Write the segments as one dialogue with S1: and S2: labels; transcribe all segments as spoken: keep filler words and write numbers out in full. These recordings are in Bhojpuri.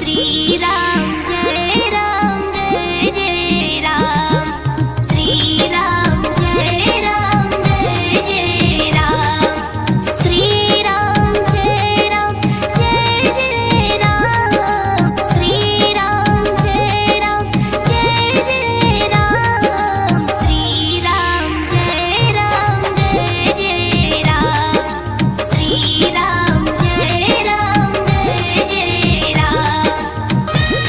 S1: श्री राम जय राम जय जय राम। श्री राम जय राम जय जय राम। श्री राम जय राम जय जय राम। श्री राम जय राम जय जय राम। श्री राम जय राम जय जय राम। श्री राम जय राम जय जय राम।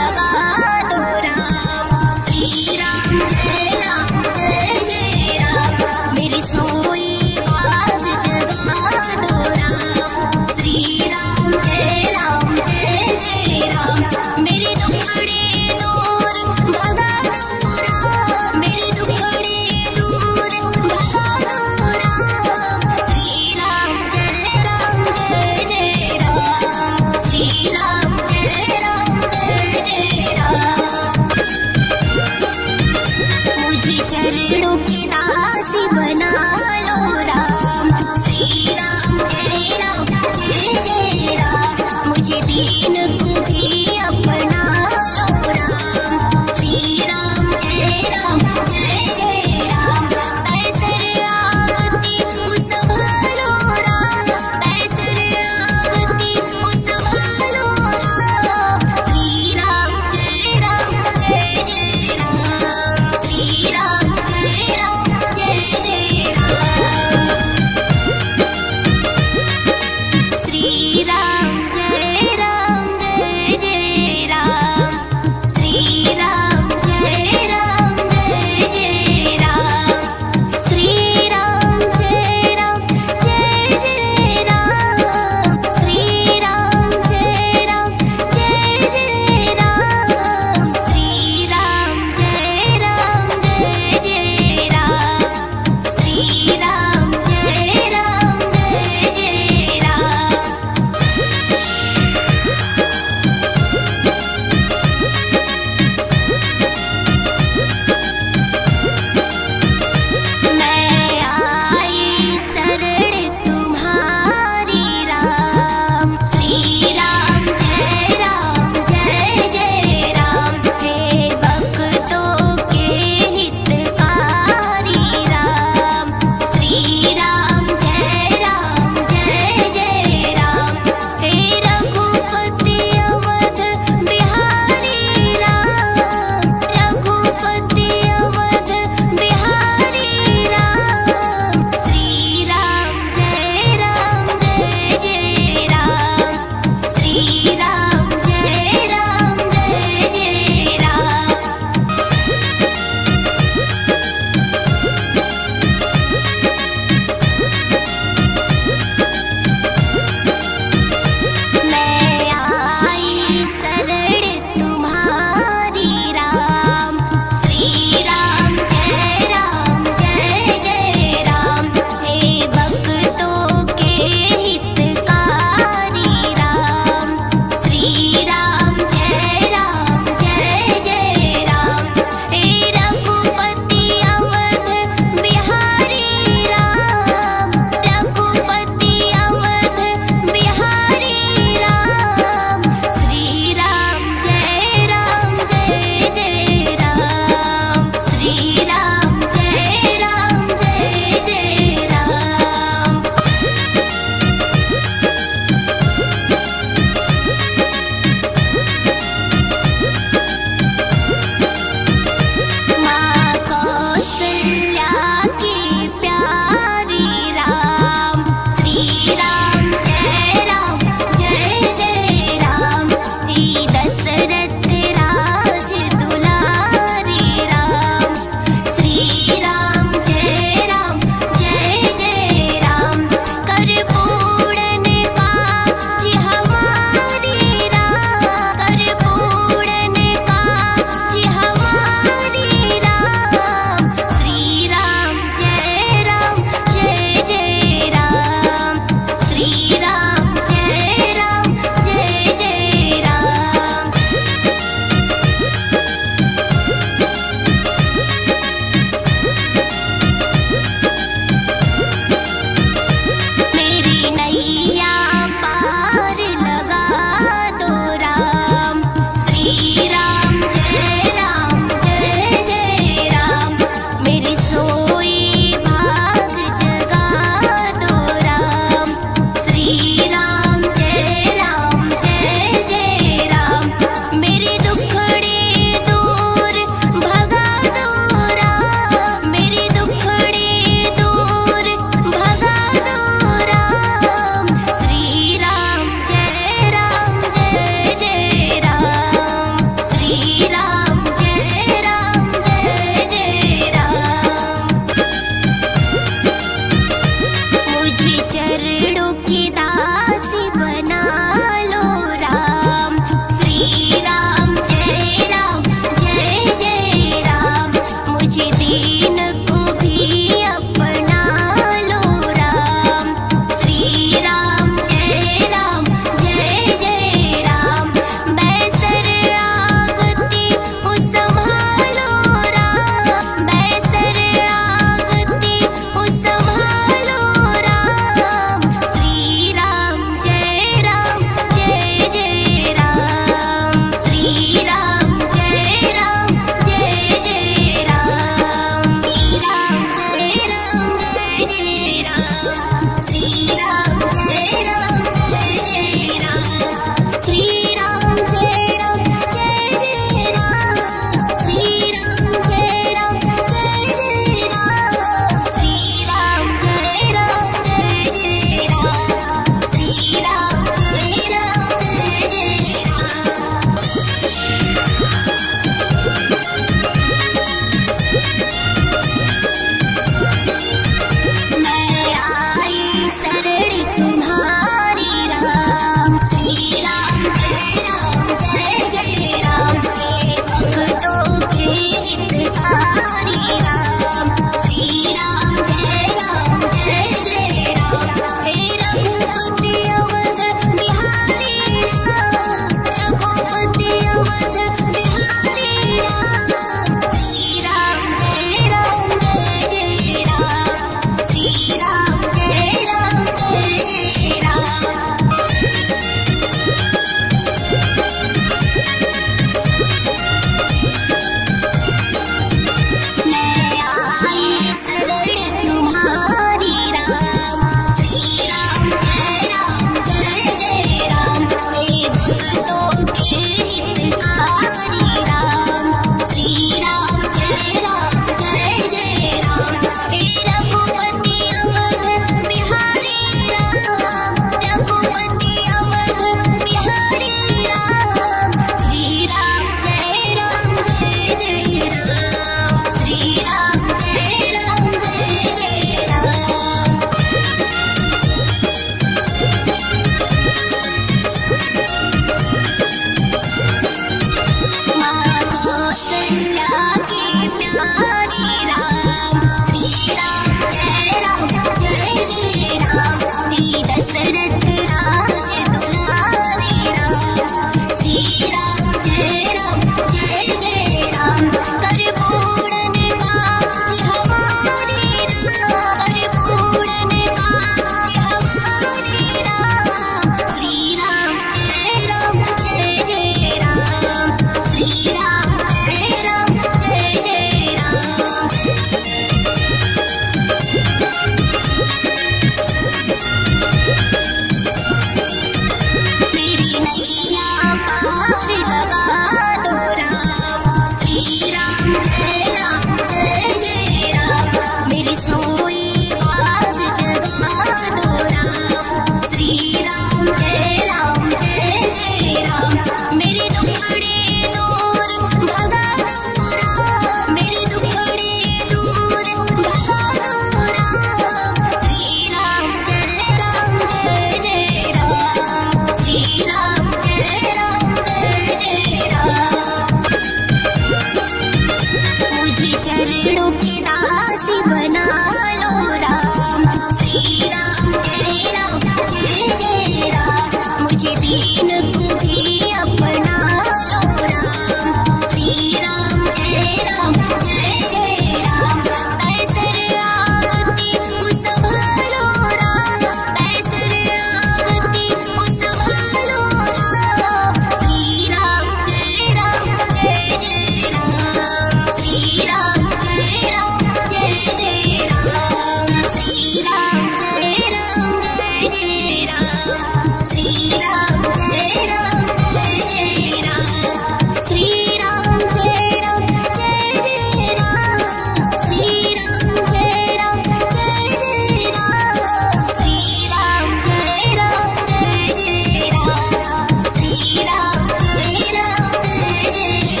S1: तुझे दीन को भी अपना लो राम। श्री राम जय राम जय जय राम। ऐसर आगति संभालो राम, ऐसर आगति संभालो राम। श्री राम जय राम जय जय राम। श्री राम जय राम जय जय राम। श्री राम जय राम जय जय राम। श्री राम जय राम जय जय राम। श्री राम जय राम जय जय राम। श्री राम जय राम जय जय राम। श्री राम जय राम जय जय राम। श्री राम जय राम जय जय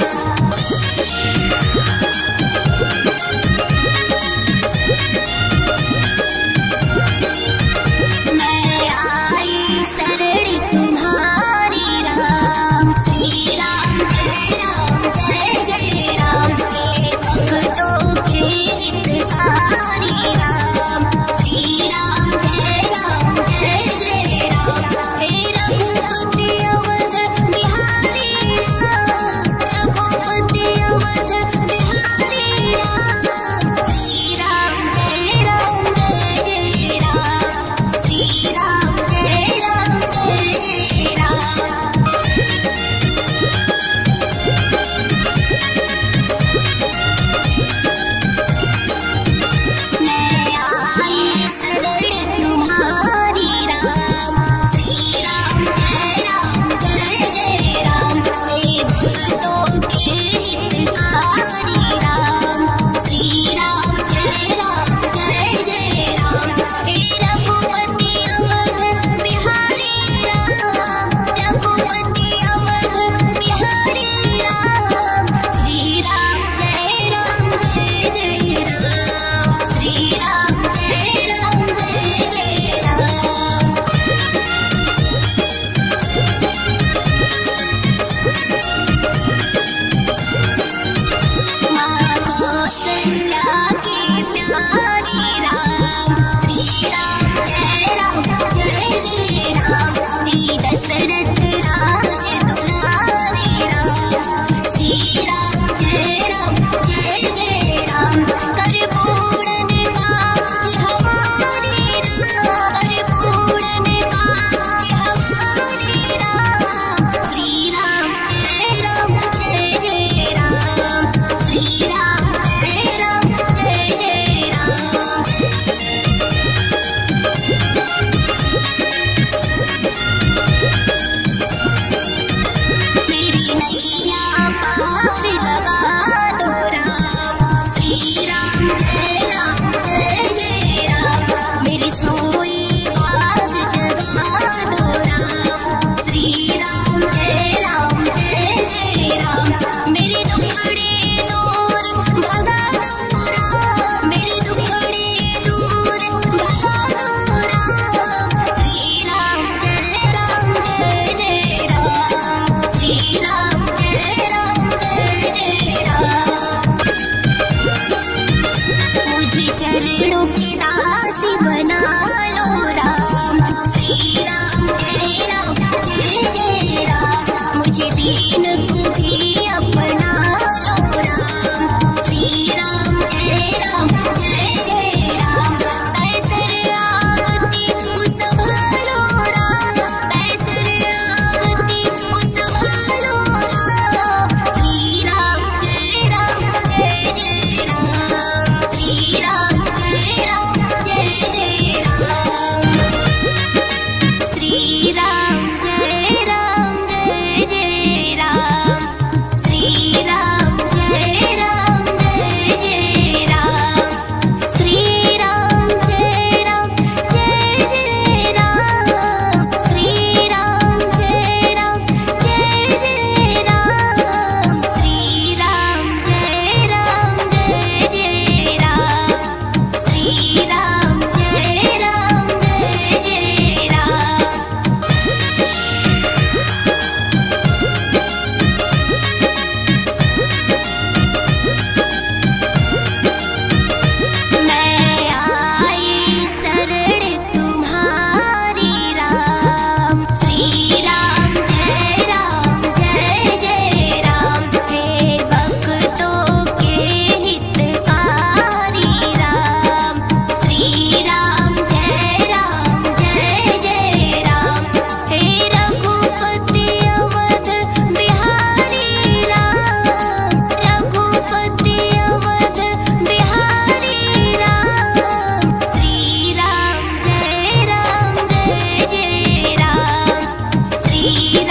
S1: राम। मैं आई शरण तुम्हारी राम। श्री राम जय राम जय जय राम। मेरे भक्तों के हितकारी राम। श्री राम जय राम जय जय राम। हे रघुपति अवध बिहारी राम। रघुपति अवध बिहारी राम। श्री राम जय राम जय जय राम। श्री राम जय राम जय जय राम। मैं आई शरण तुम्हारी राम। श्री राम जय राम जय जय राम। हे भक्तों के हितकारी राम। श्री राम जय राम जय जय राम। हे रघुपति अवध बिहारी राम। रघुपति अवध बिहारी राम। श्री राम जय राम जय जय राम। श्री राम जय राम जय जय राम। माँ कौशल्या की प्यारी राम। श्री राम जय राम जय जय राम। श्री दशरथ राज दुलारी राम। श्री राम जय राम जय जय राम। कर पूर्ण काज हमारी राम। कर पूर्ण काज हमारी राम। श्री राम जय राम जय जय राम। श्री राम जय राम जय जय राम। श्री